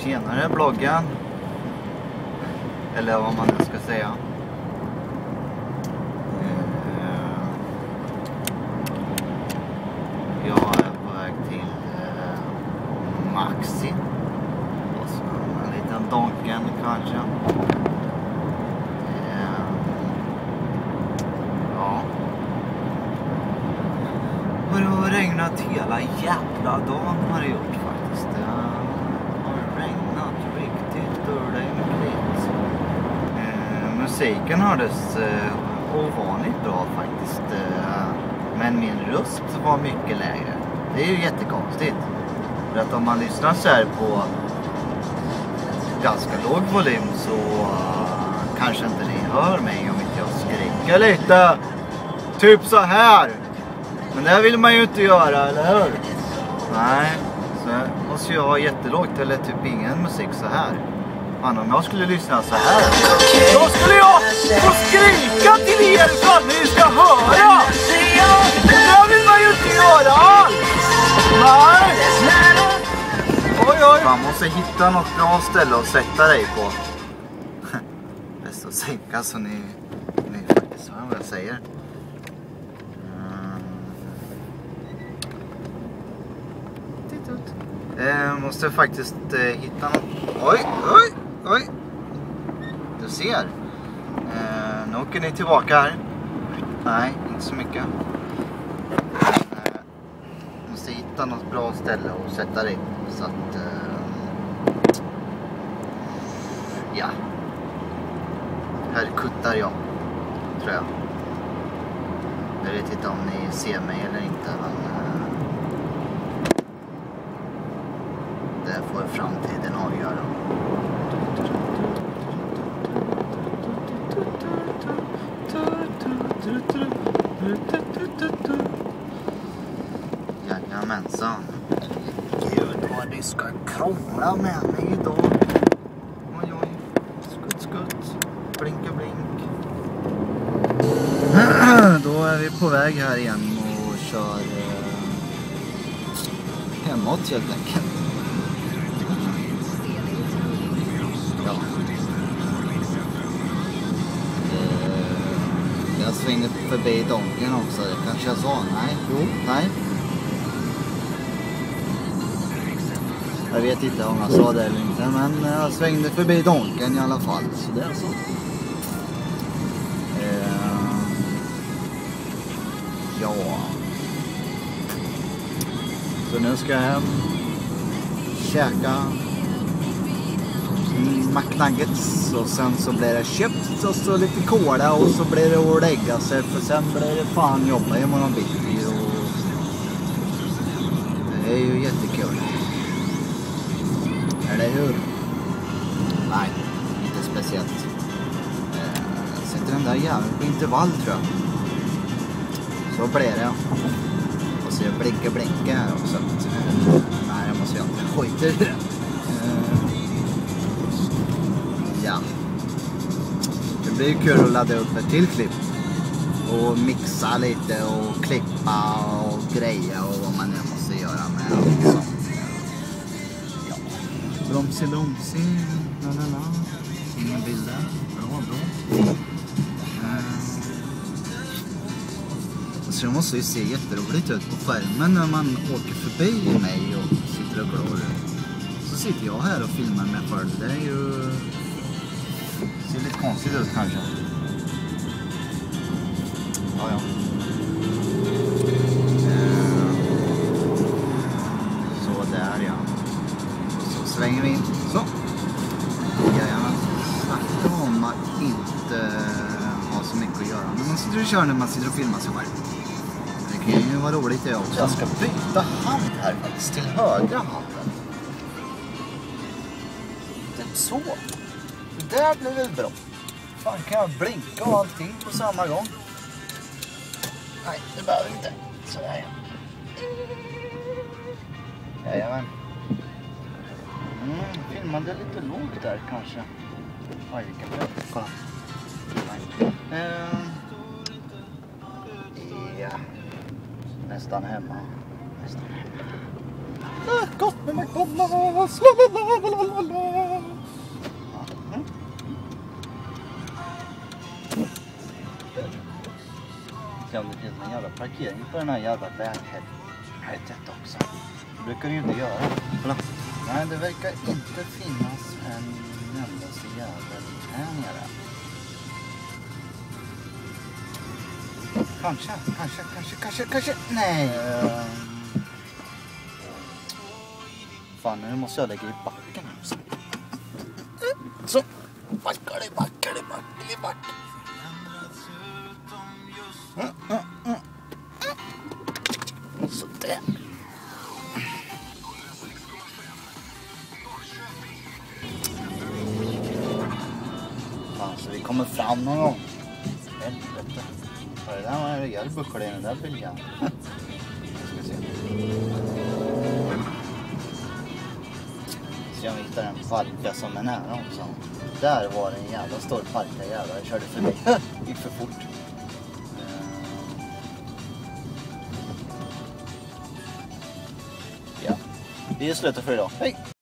Tjenare bloggen. Eller vad man nu ska säga. Jag är på väg till Maxi. Och så en liten Donken kanske. Ja. Och det har regnat hela jävla dagen har det gjort faktiskt. Det har regnat riktigt ordentligt. Musiken hördes ovanligt bra faktiskt. Men min röst var mycket lägre. Det är ju jättekonstigt. För att om man lyssnar så här på ganska låg volym så kanske inte ni hör mig om inte jag skriker lite. Typ så här. Men det vill man ju inte göra, eller hur? Nej, så måste jag ha jättelågt eller typ ingen musik så här. Fan, om jag skulle lyssna så här då skulle jag få skrika till er så att ni ska höra. Det vill man ju inte göra. Nej. Oj, oj. Man måste hitta något bra ställe att sätta dig på. Bäst att sänka så ni faktiskt hör vad jag säger. Måste faktiskt hitta något. Oj. Du ser. Nu åker ni tillbaka här. Nej, inte så mycket. Måste hitta något bra ställe att sätta dig. Så att ja. Här kuttar jag, tror jag. Jag vet inte om ni ser mig eller inte, men det får framtiden avgöra. Jajamensan. Gud vad det ska krångla med mig idag. Oj. Skutt. Blinka blink. Då är vi på väg här igen och kör hemåt helt enkelt. Jag svängde förbi Donken också, det kanske jag sa. Nej. Jag vet inte om jag sa det eller inte, men jag svängde förbi Donken i alla fall, så det är så. Ja. Så nu ska jag hem, käka McNuggets och sen så blir det chips och så lite cola och så blir det att lägga sig för sen blir det fan jobba imorgon bitti och det är ju jättekul. Eller hur? Nej, inte speciellt. Sätter den där jäveln på intervall tror jag. Så blir det. Och så blinka här också. Nej, det måste jag inte. Skiter i det. Ja. Det blir kul att ladda upp ett till klipp. Och mixa lite och klippa och greja och vad man nu måste göra med allt sånt. Ja. Bromsi. Lalala. Inga bilder. Bra. Så det måste ju se jätteroligt ut på skärmen när man åker förbi mig och sitter och glor. Så sitter jag här och filmar med för det är ju... ser lite konstigt ut kanske. Ja. Så där ja. Så svänger vi in. Så. Jajamän. Snacka om att inte ha så mycket att göra. Men man sitter och kör när man sitter och filmar sig själv. Det kan ju vara roligt det också. Jag ska byta hand här faktiskt till högra handen. Typ så. Det där blir väl bra. Fan, kan jag blinka och allting på samma gång? Nej, det behöver inte. Sådär ja. Jajamän. Filmade lite lågt där kanske. Oj, vilken bra. Kolla. Ja. Nästan hemma. Gott med McDonalds. parkering på den här jävla väghelvetet också. Det brukar det ju inte göra. Kolla. Nej, det verkar inte finnas en endaste jävel här nere. Kanske. Nej. Fan, nu måste jag lägga i backen. Så. Backar i backen. Så där. Fan, så vi kommer fram någon gång. Helvete. Det där var en rejäl buckla i den där biljan. Ska se. Så jag hittar en parka som är nära också. Där var det en jävla stor parka jävlar. Jag körde förbi. Gick för fort. Ja. Vi är slutat för idag. Hej!